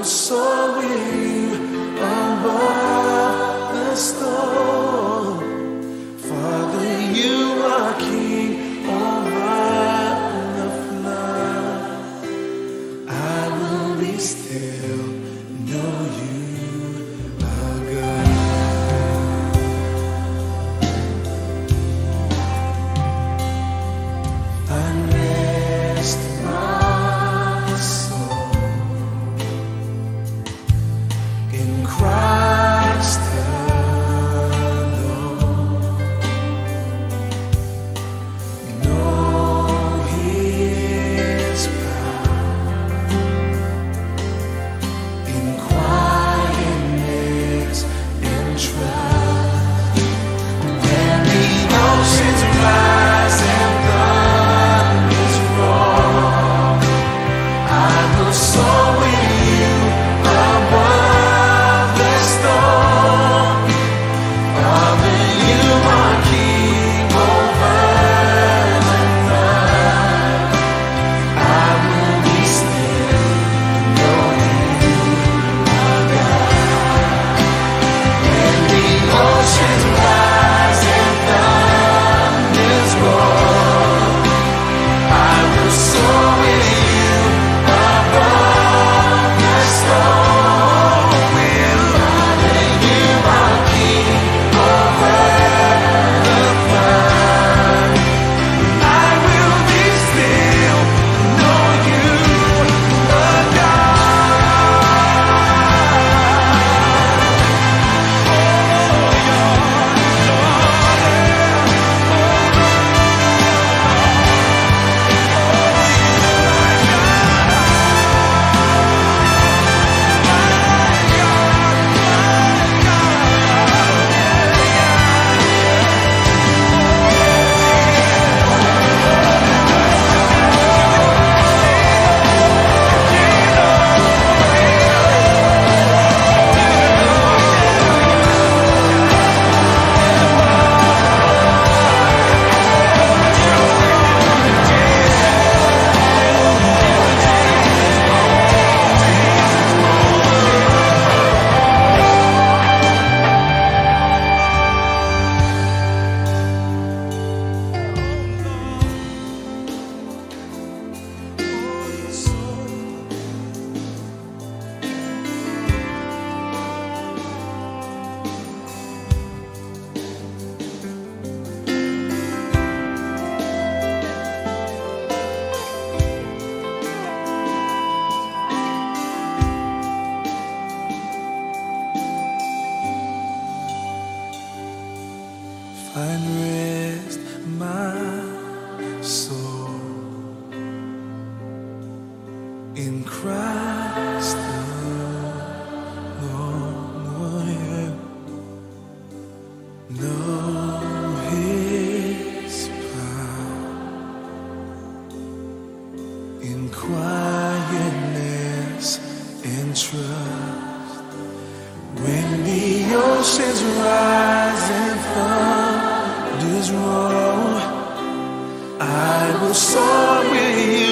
soar with you above the storm. Father, you are King over the flood. I will be still, know you are God. Find rest my soul in Christ alone. Know His power in quietness and trust. When the oceans rise and thunders roar, I will soar with you above the storm. Father, you are King over the flood. I will be still, know you are God. When the oceans rise and thunders roar, I will soar with you above the storm. Father, you are King over the flood. I will be still, know you are find rest my soul in Christ alone. Know His power in quietness and trust. When the oceans rise and thunders roar, I will soar with you